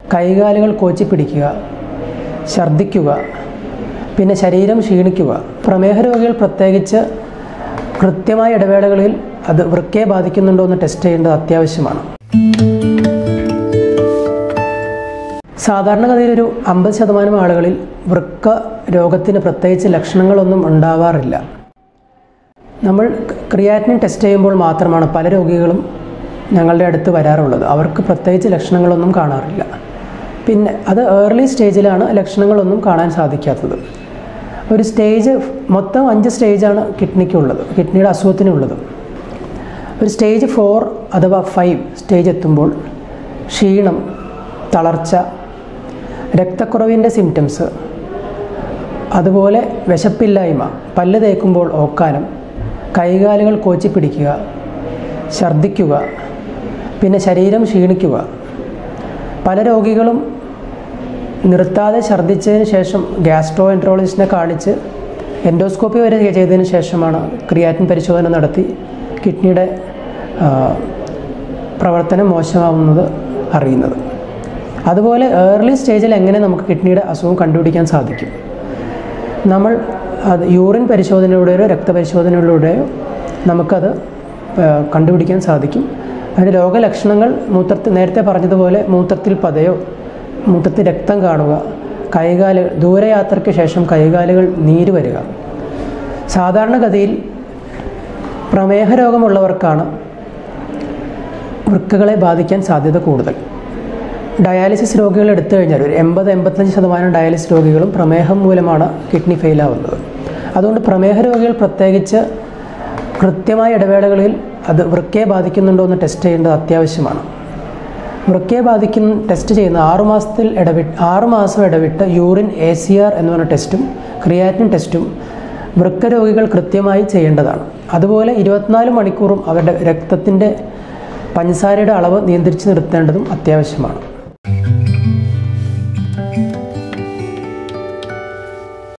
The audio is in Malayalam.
കൈകാലുകൾ കോച്ചി പിടിക്കുക, ഛർദ്ദിക്കുക, പിന്നെ ശരീരം ക്ഷീണിക്കുക. പ്രമേഹ രോഗികൾ പ്രത്യേകിച്ച് കൃത്യമായ ഇടവേളകളിൽ അത് വൃക്കയെ ബാധിക്കുന്നുണ്ടോ എന്ന് ടെസ്റ്റ് ചെയ്യേണ്ടത് അത്യാവശ്യമാണ്. സാധാരണഗതിയിൽ ഒരു 50% ആളുകളിൽ വൃക്ക രോഗത്തിന് പ്രത്യേകിച്ച് ലക്ഷണങ്ങളൊന്നും ഉണ്ടാവാറില്ല. നമ്മൾ ക്രിയാറ്റിനിൻ ടെസ്റ്റ് ചെയ്യുമ്പോൾ മാത്രമാണ് പല രോഗികളും ഞങ്ങളുടെ അടുത്ത് വരാറുള്ളത്. അവർക്ക് പ്രത്യേകിച്ച് ലക്ഷണങ്ങളൊന്നും കാണാറില്ല. പിന്നെ അത് ഏർലി സ്റ്റേജിലാണ് ലക്ഷണങ്ങളൊന്നും കാണാൻ സാധിക്കാത്തത്. ഒരു സ്റ്റേജ്, മൊത്തം 5 സ്റ്റേജാണ് കിഡ്നിക്കുള്ളത്, കിഡ്നിയുടെ അസുഖത്തിനുള്ളത്. ഒരു സ്റ്റേജ് 4 അഥവാ 5 സ്റ്റേജ് എത്തുമ്പോൾ ക്ഷീണം, തളർച്ച, രക്തക്കുറവിൻ്റെ സിംറ്റംസ്, അതുപോലെ വിശപ്പില്ലായ്മ, പല്ല് തേക്കുമ്പോൾ ഓക്കാനം, കൈകാലുകൾ കോച്ചി പിടിക്കുക, ഛർദ്ദിക്കുക, പിന്നെ ശരീരം ക്ഷീണിക്കുക. പല രോഗികളും നിർത്താതെ ഛർദ്ദിച്ചതിന് ശേഷം ഗ്യാസ്ട്രോ എൻട്രോളജിസ്റ്റിനെ കാണിച്ച് എൻഡോസ്കോപ്പി വരെ ചെയ്തതിന് ശേഷമാണ് ക്രിയാറ്റിൻ പരിശോധന നടത്തി കിഡ്നിയുടെ പ്രവർത്തനം മോശമാവുന്നത് അറിയുന്നത്. അതുപോലെ ഏർലി സ്റ്റേജിൽ എങ്ങനെ നമുക്ക് കിഡ്നിയുടെ അസുഖം കണ്ടുപിടിക്കാൻ സാധിക്കും? നമ്മൾ അത് യൂറിൻ പരിശോധനയിലൂടെയോ രക്തപരിശോധനയിലൂടെയോ നമുക്കത് കണ്ടുപിടിക്കാൻ സാധിക്കും. അതിൻ്റെ രോഗലക്ഷണങ്ങൾ നേരത്തെ പറഞ്ഞതുപോലെ മൂത്രത്തിൽ പതയോ, മൂത്രത്തിൽ രക്തം കാണുക, ദൂരയാത്രയ്ക്ക് ശേഷം കൈകാലുകൾ നീര് വരിക. സാധാരണഗതിയിൽ പ്രമേഹ രോഗമുള്ളവർക്കാണ് വൃക്കകളെ ബാധിക്കാൻ സാധ്യത കൂടുതൽ. ഡയാലിസിസ് രോഗികൾ എടുത്തു കഴിഞ്ഞാൽ ഒരു 80-85% ഡയാലിസിസ് രോഗികളും പ്രമേഹം മൂലമാണ് കിഡ്നി ഫെയിലാവുന്നത്. അതുകൊണ്ട് പ്രമേഹ രോഗികൾ പ്രത്യേകിച്ച് കൃത്യമായ ഇടവേളകളിൽ അത് വൃക്കയെ ബാധിക്കുന്നുണ്ടോ എന്ന് ടെസ്റ്റ് ചെയ്യേണ്ടത് അത്യാവശ്യമാണ്. വൃക്കയെ ടെസ്റ്റ് ചെയ്യുന്ന 6 മാസം ഇടവിട്ട് യൂറിൻ ACR എന്ന് പറഞ്ഞ ടെസ്റ്റും ക്രിയാറ്റിൻ ടെസ്റ്റും വൃക്ക രോഗികൾ കൃത്യമായി ചെയ്യേണ്ടതാണ്. അതുപോലെ 24 മണിക്കൂറും അവരുടെ രക്തത്തിൻ്റെ പഞ്ചസാരയുടെ അളവ് നിയന്ത്രിച്ച് നിർത്തേണ്ടതും അത്യാവശ്യമാണ്.